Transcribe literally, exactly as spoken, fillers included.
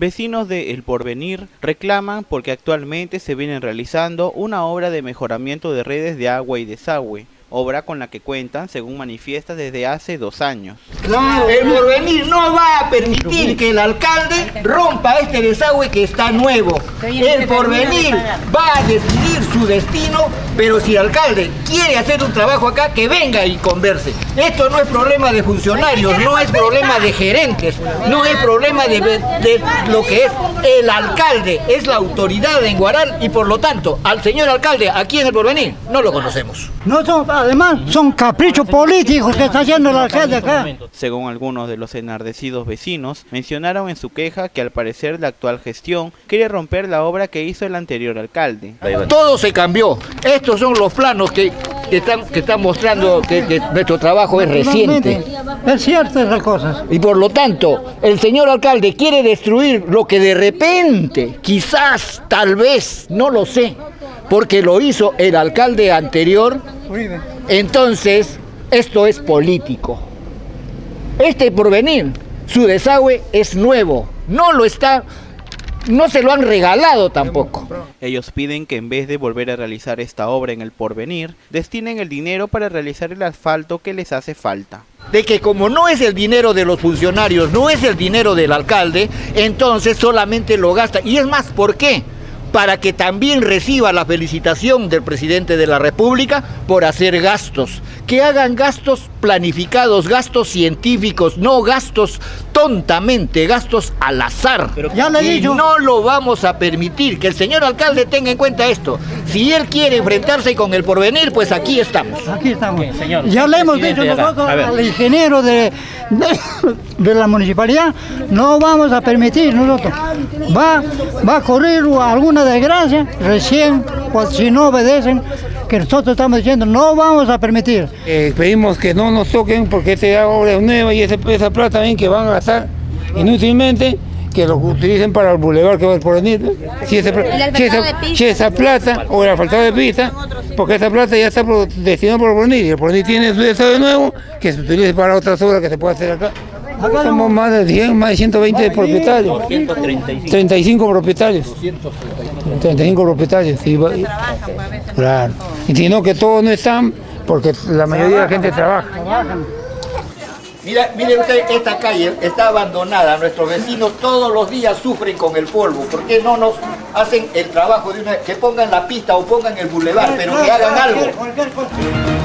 Vecinos de El Porvenir reclaman porque actualmente se viene realizando una obra de mejoramiento de redes de agua y desagüe, obra con la que cuentan, según manifiesta, desde hace dos años. Claro, El Porvenir no va a permitir que el alcalde rompa este desagüe que está nuevo. El Porvenir va a decidir su destino, pero si el alcalde quiere hacer un trabajo acá, que venga y converse. Esto no es problema de funcionarios, no es problema de gerentes, no es problema de, de lo que es el alcalde, es la autoridad en Huaral y por lo tanto, al señor alcalde aquí en El Porvenir no lo conocemos. No son, además, son caprichos políticos que está haciendo el alcalde acá. Según algunos de los enardecidos vecinos, mencionaron en su queja que al parecer la actual gestión quiere romper la obra que hizo el anterior alcalde. Todo se cambió. Estos son los planos que, que, están, que están mostrando que, que nuestro trabajo es reciente. Es cierto esas cosas. Y por lo tanto, el señor alcalde quiere destruir lo que de repente, quizás, tal vez, no lo sé, porque lo hizo el alcalde anterior. Entonces, esto es político. Este Porvenir, su desagüe es nuevo, no lo está, no se lo han regalado tampoco. Ellos piden que en vez de volver a realizar esta obra en El Porvenir, destinen el dinero para realizar el asfalto que les hace falta. De que como no es el dinero de los funcionarios, no es el dinero del alcalde, entonces solamente lo gasta. Y es más, ¿por qué? Para que también reciba la felicitación del presidente de la República por hacer gastos. Que hagan gastos planificados, gastos científicos, no gastos tontamente, gastos al azar. Pero ya le he dicho. Y no lo vamos a permitir, que el señor alcalde tenga en cuenta esto. Si él quiere enfrentarse con El Porvenir, pues aquí estamos. Aquí estamos. Bien, señor, ya le hemos dicho nosotros al ingeniero de, de, de la municipalidad, no vamos a permitir nosotros. Va, va a correr alguna desgracia, recién, si no obedecen, que nosotros estamos diciendo, no vamos a permitir. Eh, pedimos que no nos toquen porque esta obra es nueva y esa, esa plata también que van a gastar inútilmente, que lo utilicen para el bulevar que va por venir. Si esa, si, esa, si esa plata o el asfaltado de pista, porque esa plata ya está destinada por el Porvenir y el Porvenir tiene su desagüe nuevo que se utilice para otras obras que se puede hacer acá. Somos más de cien, más de ciento veinte propietarios, treinta y cinco propietarios, treinta y cinco propietarios, sí, claro. Y si no, que todos no están, porque la mayoría de la gente trabaja. Mira, mire usted, esta calle está abandonada, nuestros vecinos todos los días sufren con el polvo. ¿Por qué no nos hacen el trabajo de una, que pongan la pista o pongan el bulevar, pero que hagan algo?